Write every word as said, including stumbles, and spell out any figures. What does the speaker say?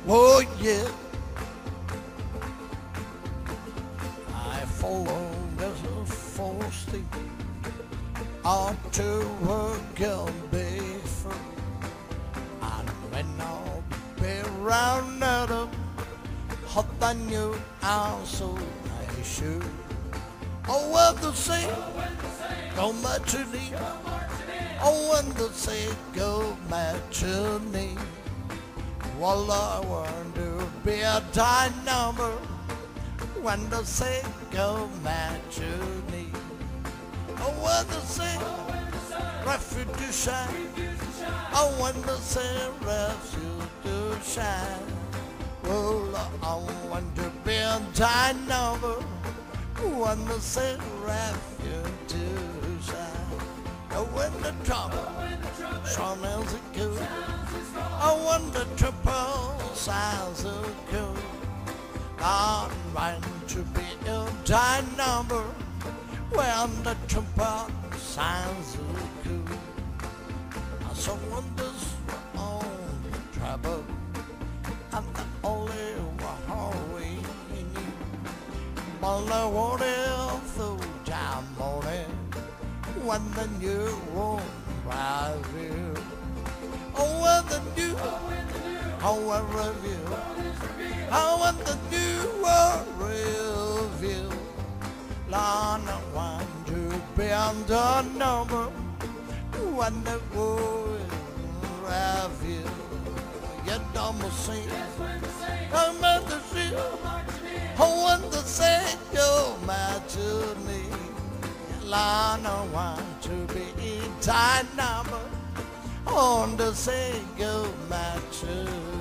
Oh yeah, I follow as a force out to work and be free. And when I'll be round at them, hot than you are so I should. Oh, when the say go matinee. Oh, when the say go matinee. Well, I want to be a die number when the say go matinee. Oh, when the say refuse to shine. Oh, when the say refuse to shine. Well, I want to be a die number when the say refuse to shine. Oh, when the trouble smells it good. Oh, when the triple size of cool. I'm trying to be a die number when the triple size of cool. So when this on trouble, I'm the only one we need. But I want it through time morning when the new one arrives here. Oh, when the new, oh, I review, oh, when the new one review. Lord, I want to be on the number when the world review. You don't see, I'm at the sea, oh, when the say go matinee. Lord, I want to be in time number on the say go matinee.